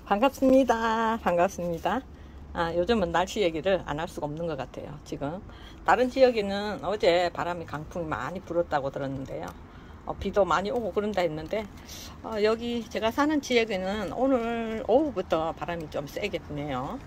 반갑습니다. 반갑습니다. 요즘은 날씨 얘기를 안 할 수가 없는 것 같아요. 지금 다른 지역에는 어제 바람이 강풍이 많이 불었다고 들었는데요. 비도 많이 오고 그런다 했는데 여기 제가 사는 지역에는 오늘 오후부터 바람이 좀 세게 부네요.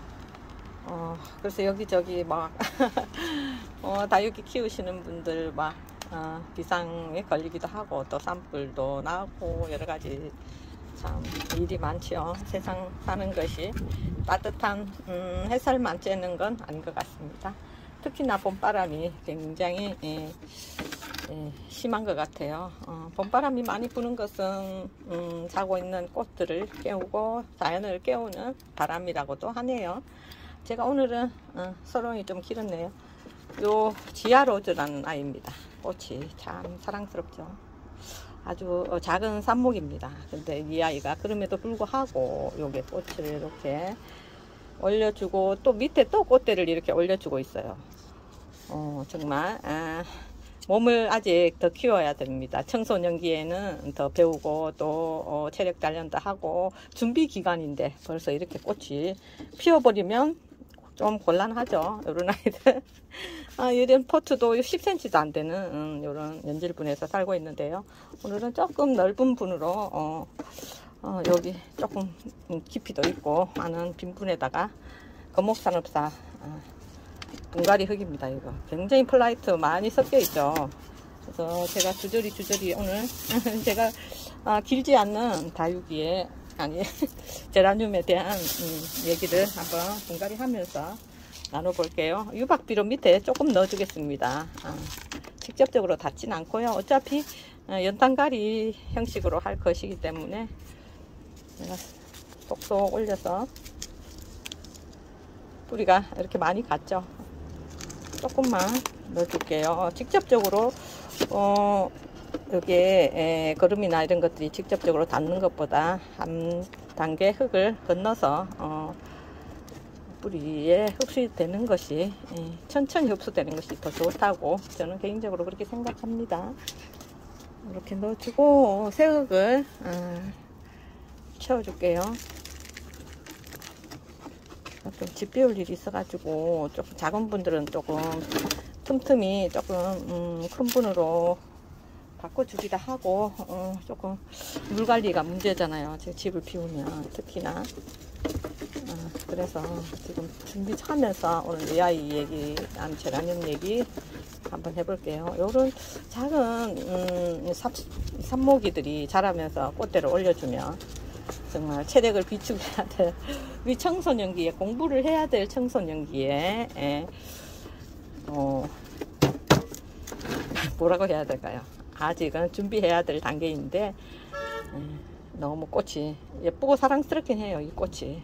그래서 여기저기 막 다육이 키우시는 분들 막 비상에 걸리기도 하고 또 산불도 나고 여러가지 참 일이 많죠. 세상 사는 것이 따뜻한 햇살만 쬐는 건 아닌 것 같습니다. 특히나 봄바람이 굉장히 심한 것 같아요. 봄바람이 많이 부는 것은 자고 있는 꽃들을 깨우고 자연을 깨우는 바람이라고도 하네요. 제가 오늘은 서론이 좀 길었네요. 요 지아로즈라는 아이입니다. 꽃이 참 사랑스럽죠. 아주 작은 삽목입니다. 근데 이 아이가 그럼에도 불구하고 요게 꽃을 이렇게 올려주고 또 밑에 또 꽃대를 이렇게 올려주고 있어요. 정말 몸을 아직 더 키워야 됩니다. 청소년기에는 더 배우고 또 체력 단련도 하고 준비 기간인데 벌써 이렇게 꽃이 피어버리면 좀 곤란하죠. 이런 아이들. 이런 포트도 10cm도 안 되는 이런 연질분에서 살고 있는데요. 오늘은 조금 넓은 분으로 여기 조금 깊이도 있고 많은 빈분에다가 거목산업사 분갈이 흙입니다. 이거 굉장히 플라이트 많이 섞여 있죠. 그래서 제가 주저리 오늘 제가 길지 않는 다육이에 제라늄에 대한 얘기를 한번 분갈이 하면서 나눠볼게요. 유박비료 밑에 조금 넣어주겠습니다. 직접적으로 닿진 않고요. 어차피 연탄가리 형식으로 할 것이기 때문에 제가 쏙쏙 올려서 뿌리가 이렇게 많이 갔죠. 조금만 넣어줄게요. 직접적으로 여기에 거름이나 이런 것들이 직접적으로 닿는 것보다 한 단계 흙을 건너서 뿌리에 흡수되는 것이 천천히 흡수되는 것이 더 좋다고 저는 개인적으로 그렇게 생각합니다. 이렇게 넣어주고 새흙을 채워줄게요. 좀 집 비울 일이 있어가지고 조금 작은 분들은 조금 틈틈이 조금 큰 분으로 바꿔주기도 하고 조금 물 관리가 문제잖아요. 제 집을 비우면 특히나 그래서 지금 준비하면서 오늘 이 아이 얘기, 제라늄 얘기 한번 해볼게요. 요런 작은 삽모기들이 자라면서 꽃대를 올려주면 정말 체력을 비축해야 될 우리 청소년기에 공부를 해야 될 청소년기에 뭐라고 해야 될까요? 아직은 준비해야 될 단계인데 너무 꽃이 예쁘고 사랑스럽긴 해요. 이 꽃이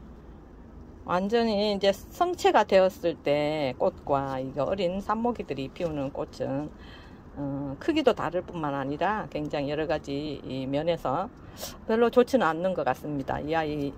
완전히 이제 성체가 되었을 때 꽃과 이거 어린 삽모기들이 피우는 꽃은 크기도 다를 뿐만 아니라 굉장히 여러 가지 면에서 별로 좋지는 않는 것 같습니다. 이 아이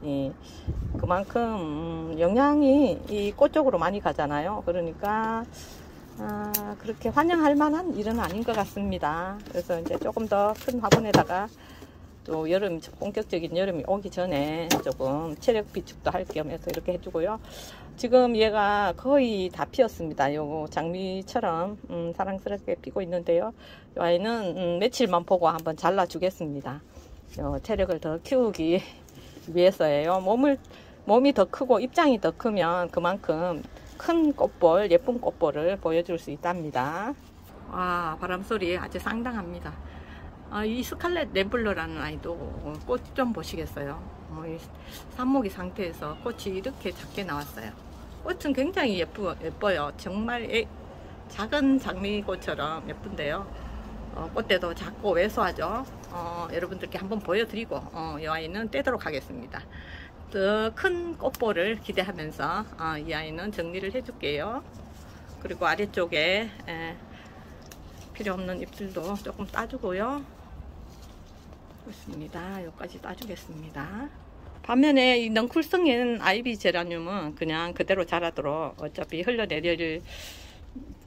그만큼 영양이 이 꽃 쪽으로 많이 가잖아요. 그러니까 그렇게 환영할 만한 일은 아닌 것 같습니다. 그래서 이제 조금 더 큰 화분에다가 또 본격적인 여름이 오기 전에 조금 체력 비축도 할 겸해서 이렇게 해주고요. 지금 얘가 거의 다 피었습니다. 요거 장미처럼 사랑스럽게 피고 있는데요. 이 아이는 며칠만 보고 한번 잘라 주겠습니다. 체력을 더 키우기 위해서예요. 몸이 더 크고 입장이 더 크면 그만큼 큰 꽃볼, 예쁜 꽃볼을 보여줄 수 있답니다. 와, 바람소리 아주 상당합니다. 이 스칼렛 램블러라는 아이도 꽃 좀 보시겠어요. 이 삽목이 상태에서 꽃이 이렇게 작게 나왔어요. 꽃은 굉장히 예뻐요. 정말 작은 장미꽃처럼 예쁜데요. 꽃대도 작고 왜소하죠. 여러분들께 한번 보여드리고 이 아이는 떼도록 하겠습니다. 더 큰 꽃볼을 기대하면서 이 아이는 정리를 해줄게요. 그리고 아래쪽에 필요 없는 잎들도 조금 따주고요. 그렇습니다. 여기까지 따주겠습니다. 반면에 이 넝쿨성인 아이비 제라늄은 그냥 그대로 자라도록 어차피 흘러내릴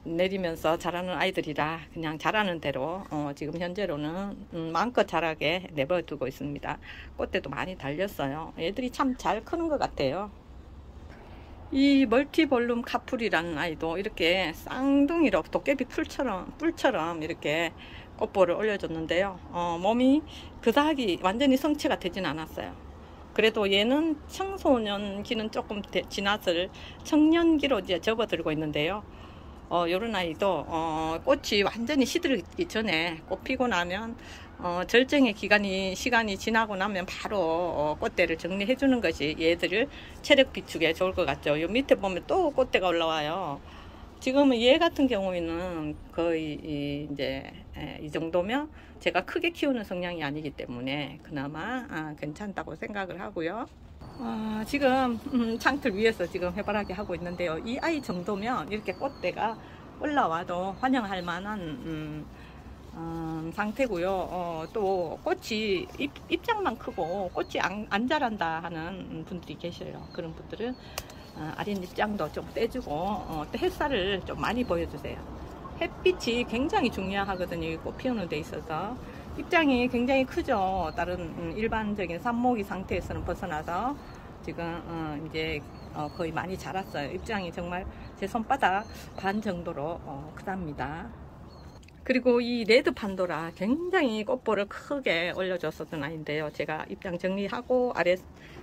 내리면서 자라는 아이들이라 그냥 자라는 대로 지금 현재로는 마음껏 자라게 내버려두고 있습니다. 꽃대도 많이 달렸어요. 애들이 참 잘 크는 것 같아요. 이 멀티볼룸 카풀이라는 아이도 이렇게 쌍둥이로 도깨비 뿔처럼 이렇게 꽃볼을 올려줬는데요. 몸이 그닥이 완전히 성체가 되진 않았어요. 그래도 얘는 청소년기는 조금 지났을 청년기로 이제 접어들고 있는데요. 요런 아이도 꽃이 완전히 시들기 전에 꽃 피고 나면 절정의 시간이 지나고 나면 바로 꽃대를 정리해 주는 것이 얘들을 체력 비축에 좋을 것 같죠. 요 밑에 보면 또 꽃대가 올라와요. 지금은 얘 같은 경우에는 거의 이제 이 정도면 제가 크게 키우는 성향이 아니기 때문에 그나마 괜찮다고 생각을 하고요. 지금 창틀 위에서 지금 해바라기 하고 있는데요. 이 아이 정도면 이렇게 꽃대가 올라와도 환영할 만한 상태고요. 또 꽃이 입장만 크고 꽃이 안 자란다 하는 분들이 계셔요. 그런 분들은 아린 입장도 좀 떼주고 또 햇살을 좀 많이 보여주세요. 햇빛이 굉장히 중요하거든요. 꽃 피우는 데 있어서. 입장이 굉장히 크죠. 다른 일반적인 삽목이 상태에서는 벗어나서 지금 이제 거의 많이 자랐어요. 입장이 정말 제 손바닥 반 정도로 크답니다. 그리고 이 레드 판도라 굉장히 꽃볼을 크게 올려줬었던 아이인데요. 제가 입장 정리하고 아래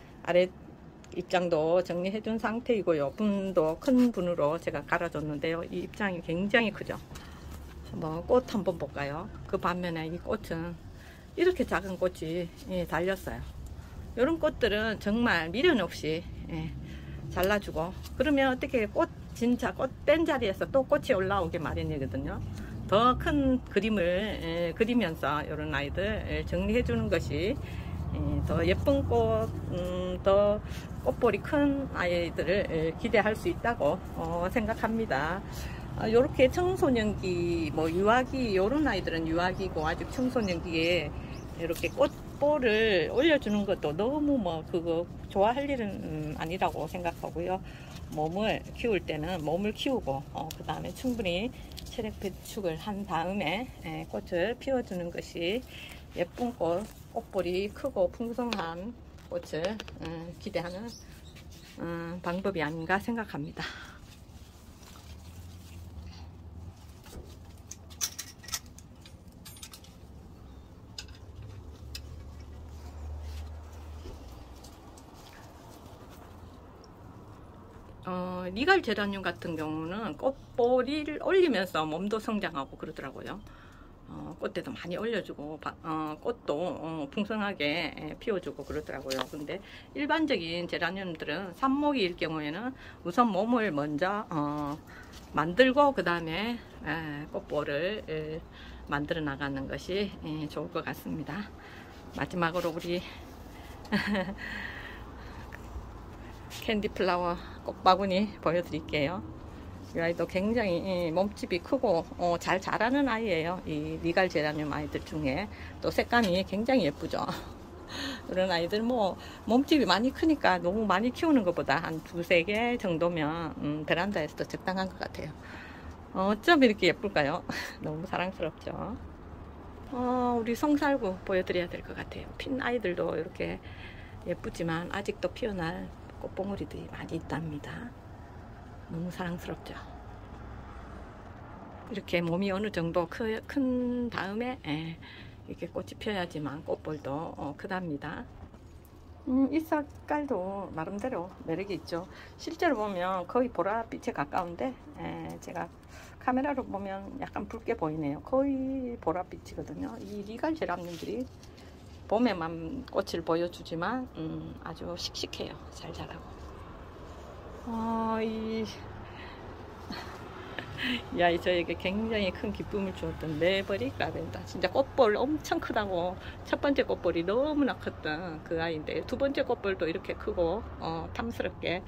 입장도 정리해 준 상태이고요. 분도 큰 분으로 제가 갈아줬는데요. 이 입장이 굉장히 크죠. 꽃 한번 볼까요? 그 반면에 이 꽃은 이렇게 작은 꽃이 달렸어요. 이런 꽃들은 정말 미련 없이 잘라주고, 그러면 어떻게 진짜 꽃 뺀 자리에서 또 꽃이 올라오게 마련이거든요. 더 큰 그림을 그리면서 이런 아이들 정리해 주는 것이 더 예쁜 꽃, 더 꽃볼이 큰 아이들을 기대할 수 있다고 생각합니다. 이렇게 청소년기, 유아기, 이런 아이들은 유아기고 아직 청소년기에 이렇게 꽃볼을 올려주는 것도 너무 그거 좋아할 일은 아니라고 생각하고요. 몸을 키울 때는 몸을 키우고 그 다음에 충분히 체력 비축을 한 다음에 꽃을 피워주는 것이 예쁜 꽃볼이 크고 풍성한 꽃을 기대하는 방법이 아닌가 생각합니다. 리갈 제라늄 같은 경우는 꽃볼을 올리면서 몸도 성장하고 그러더라고요. 꽃대도 많이 올려주고 꽃도 풍성하게 피워주고 그러더라고요. 근데 일반적인 제라늄들은 삽목이일 경우에는 우선 몸을 먼저 만들고 그 다음에 꽃볼을 만들어 나가는 것이 좋을 것 같습니다. 마지막으로 우리 캔디플라워 꽃바구니 보여드릴게요. 이 아이도 굉장히 몸집이 크고 잘 자라는 아이예요. 이 리갈 제라늄 아이들 중에 또 색감이 굉장히 예쁘죠. 이런 아이들 몸집이 많이 크니까 너무 많이 키우는 것보다 한 2-3개 정도면 베란다에서도 적당한 것 같아요. 어쩜 이렇게 예쁠까요? 너무 사랑스럽죠. 우리 송살구 보여드려야 될 것 같아요. 핀 아이들도 이렇게 예쁘지만 아직도 피어날 꽃봉오리들이 많이 있답니다. 너무 사랑스럽죠. 이렇게 몸이 어느 정도 큰 다음에 이렇게 꽃이 펴야지만 꽃볼도 크답니다. 이 색깔도 나름대로 매력이 있죠. 실제로 보면 거의 보랏빛에 가까운데 제가 카메라로 보면 약간 붉게 보이네요. 거의 보랏빛이거든요. 이 리갈 제라늄들이 봄에만 꽃을 보여주지만 아주 씩씩해요. 잘 자라고. 이 아이 저에게 굉장히 큰 기쁨을 주었던 메버릭 라벤더. 진짜 꽃볼 엄청 크다고 첫 번째 꽃볼이 너무나 컸던 그 아이인데 두 번째 꽃볼도 이렇게 크고 탐스럽게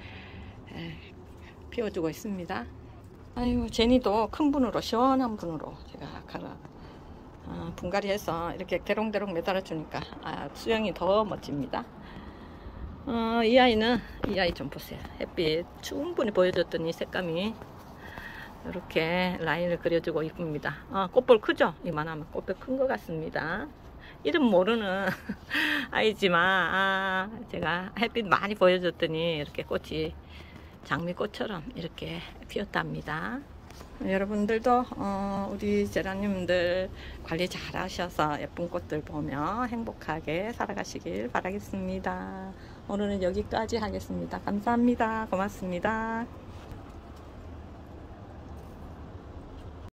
피워주고 있습니다. 아유, 제니도 큰 분으로 시원한 분으로 제가 분갈이 해서 이렇게 대롱대롱 매달아 주니까 수영이 더 멋집니다. 이 아이 좀 보세요. 햇빛 충분히 보여줬더니 색감이 이렇게 라인을 그려주고 이쁩니다. 꽃볼 크죠? 이만하면 꽃볼 큰 것 같습니다. 이름 모르는 아이지만 제가 햇빛 많이 보여줬더니 이렇게 꽃이 장미꽃처럼 이렇게 피었답니다. 여러분들도 우리 제라늄들 관리 잘 하셔서 예쁜 꽃들 보며 행복하게 살아가시길 바라겠습니다. 오늘은 여기까지 하겠습니다. 감사합니다. 고맙습니다.